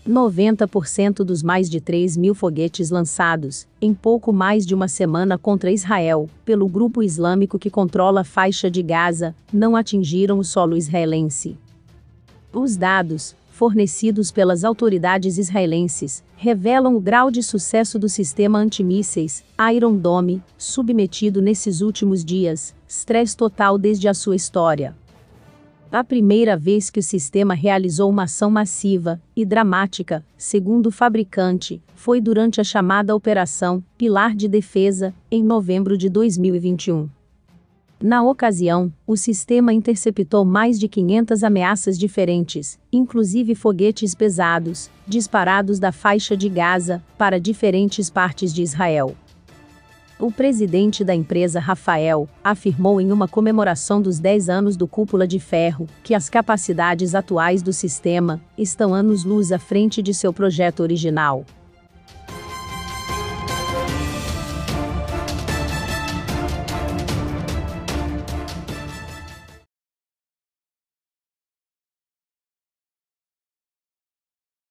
90% dos mais de 3.000 foguetes lançados, em pouco mais de uma semana contra Israel, pelo grupo islâmico que controla a faixa de Gaza, não atingiram o solo israelense. Os dados, fornecidos pelas autoridades israelenses, revelam o grau de sucesso do sistema antimísseis Iron Dome, submetido nesses últimos dias, estresse total desde a sua história. A primeira vez que o sistema realizou uma ação massiva e dramática, segundo o fabricante, foi durante a chamada Operação Pilar de Defesa, em novembro de 2021. Na ocasião, o sistema interceptou mais de 500 ameaças diferentes, inclusive foguetes pesados, disparados da faixa de Gaza para diferentes partes de Israel. O presidente da empresa, Rafael, afirmou em uma comemoração dos 10 anos do Cúpula de Ferro, que as capacidades atuais do sistema estão anos-luz à frente de seu projeto original.